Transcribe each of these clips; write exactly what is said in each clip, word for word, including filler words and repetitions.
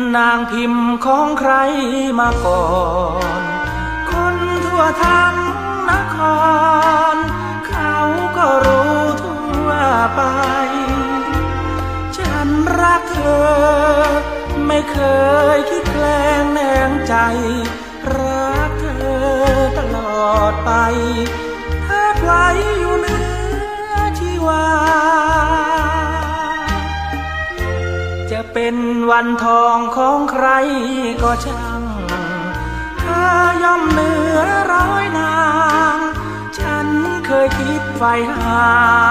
นางพิมพ์ของใครมาก่อนคนทั่วทั้งนครเขาก็รู้ทั่วไปฉันรักเธอไม่เคยคิดแกล้งแนงใจรักเธอตลอดไปเธอไว้อยู่เหนือชีวาจะเป็นวันทองของใครก็ช่างเธอย่อมเหนือร้อยนางฉันเคยคิดใฝ่หา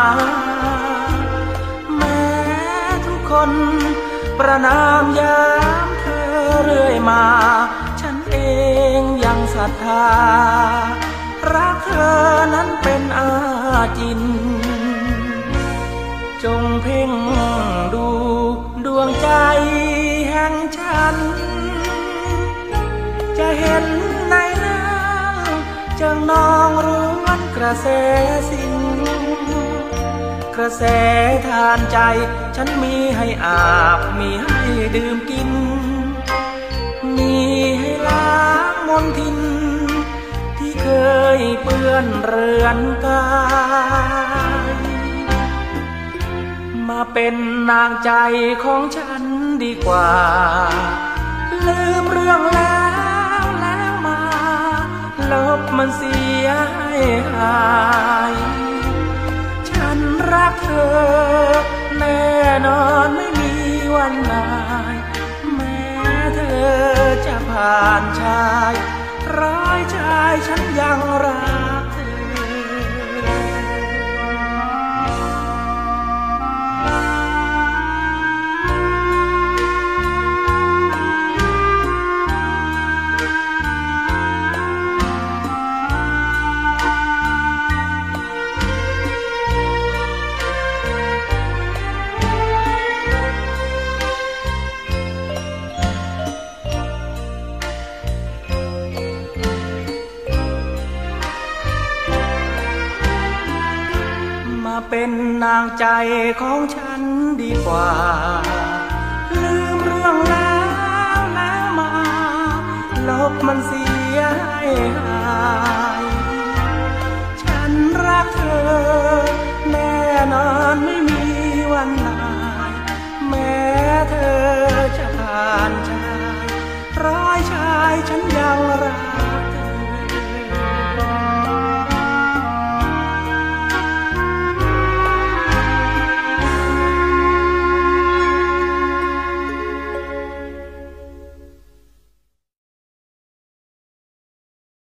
แม้ทุกคนประนามยามเธอเรื่อยมาฉันเองยังศรัทธารักเธอนั้นเป็นอาจินจงเพ่งดูดวงใจแห่งฉันจะเห็นในน้ำจังนองร้วนกระแสสิ้นกระแสทานใจฉันมีให้อาบมีให้ดื่มกินมีให้ล้างมลทินที่เคยเปื้อนเรือนกายมาเป็นนางใจของฉันดีกว่าลืมเรื่องแล้วแล้วมาลบมันเสียให้หายฉันรักเธอแน่นอนไม่มีวันไหนแม้เธอจะผ่านชายร้ายชายฉันยังรักเธอเป็นนางใจของฉันดีกว่าลืมเรื่องแล้วแล้วมาลบมันเสียให้หายฉันรักเธอแน่นอนไม่มีวันไหนแม้เธอจะผ่านชายร้ายชายฉันยัง